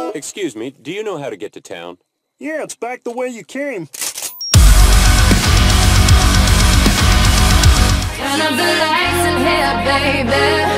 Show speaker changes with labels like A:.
A: Excuse me, do you know how to get to town?
B: Yeah, it's back the way you came.
C: Turn up the lights in here, baby.